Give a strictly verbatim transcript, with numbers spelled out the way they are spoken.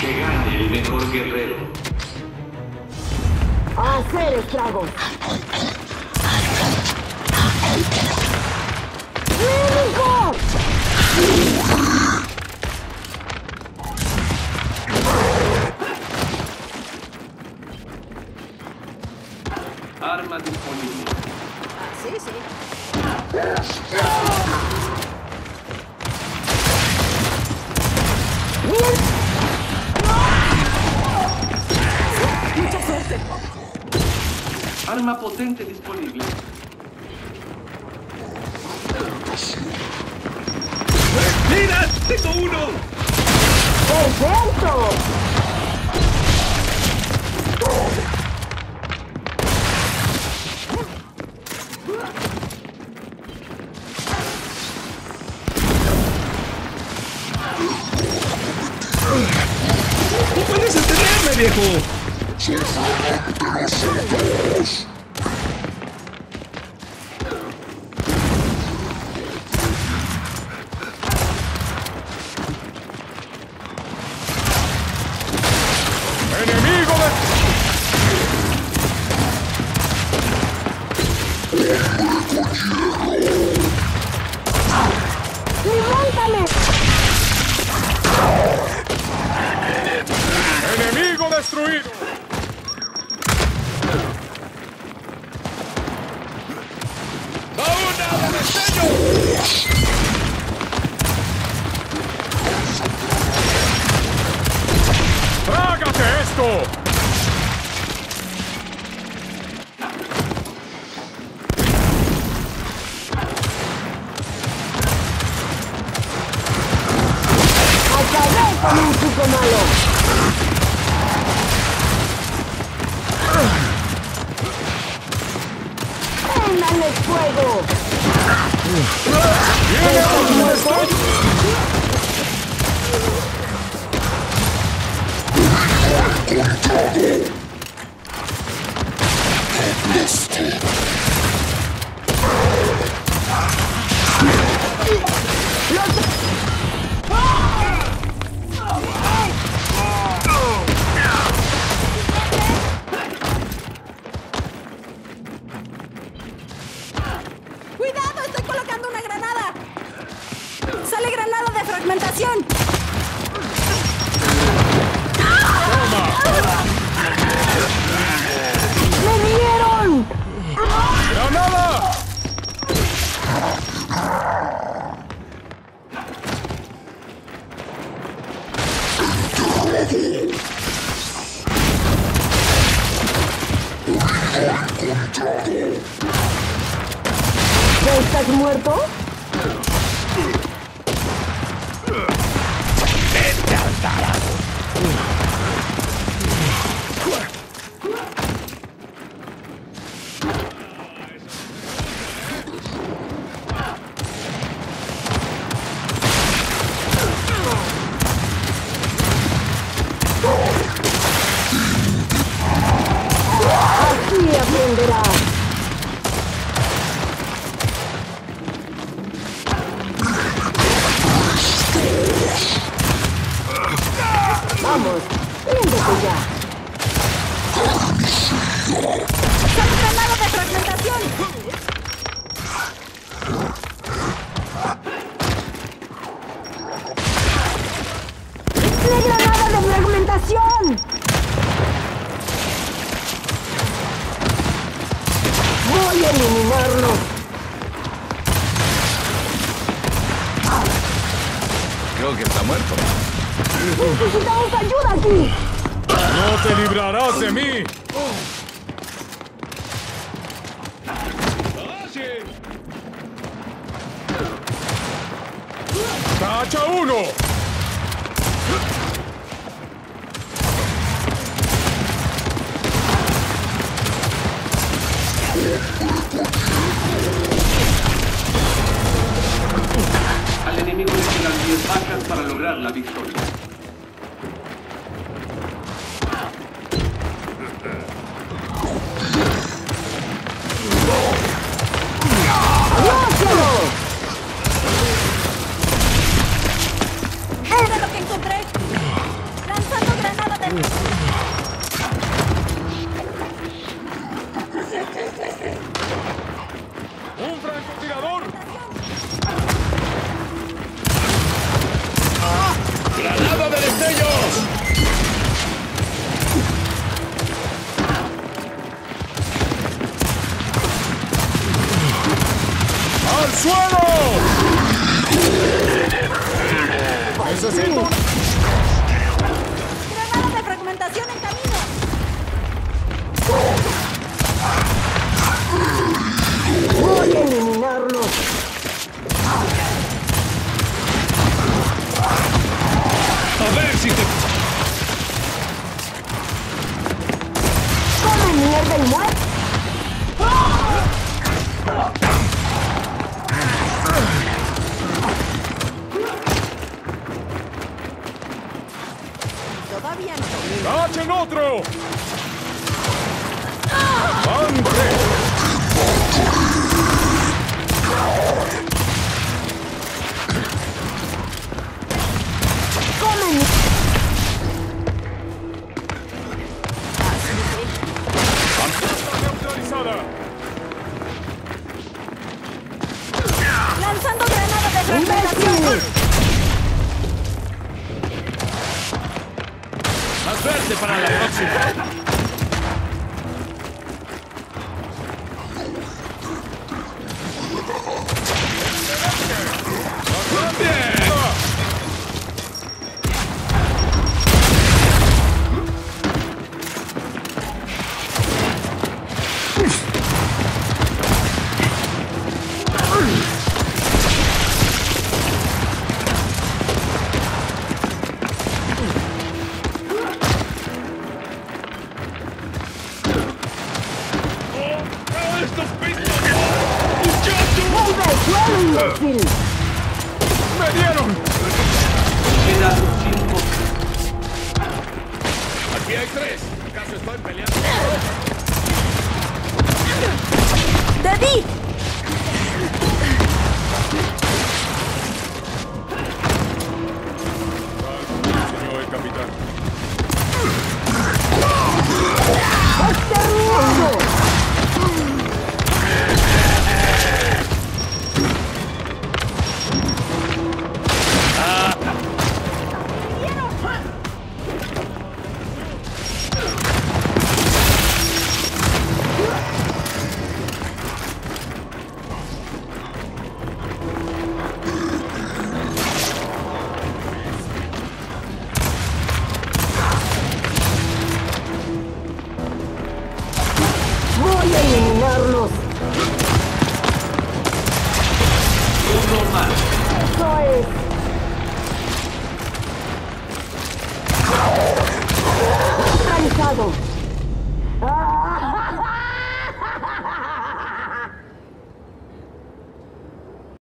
Que gane el mejor guerrero. ¡A hacer estragos! ¡Médico! Arma disponible. Ah, sí, sí. ¡Bien! Mucha suerte. Arma potente disponible. ¡Mira! ¡Tengo uno! ¡Perfecto! ¡No puedes detenerme, viejo! ¡Enemigo de... ¡Levántame! ¡Enemigo destruido! ¡Da una de destello! ¡Trágate esto! ¡Acabé con un chico malo! ¡Préndale fuego! ¡Viene otro destello! ¡Cuidado! ¡Estoy colocando una granada! ¡Sale granada de fragmentación! ¡Me dieron! ¡Granada! ¿Ya estás muerto? Así aprenderás. Vamos, ríndete ya. ¡Sale granada de fragmentación! ¡La granada de fragmentación! Voy a eliminarlo. Creo que está muerto. Necesitamos ayuda aquí. ¡No te librarás de mí! ¡Tacha uno! Al enemigo le quedan diez bajas para lograr la victoria. ¡Mira lo que encontré! ¡Un francotirador! ¡Granada de destellos! ¡Al suelo! ¡Necesito una... ¡Granada de fragmentación en camino! Voy a eliminarlos. A ver si te... ¡Come mierda y muerte! Todavía no. ¡Tachen otro! ¡Van tres! ¡Come mi... ¡Está neutralizada! ¡Lanzando granada de fragmentación! ¡Más suerte para la próxima! ¡Vuelve al suelo, imbécil! ¡Me dieron! Quedan cinco. Aquí hay tres. ¿Acaso estoy peleando? ¡David! Señor capitán. ¡Exterminado! ¡Voy a eliminarlos! Uno más. ¡Eso es!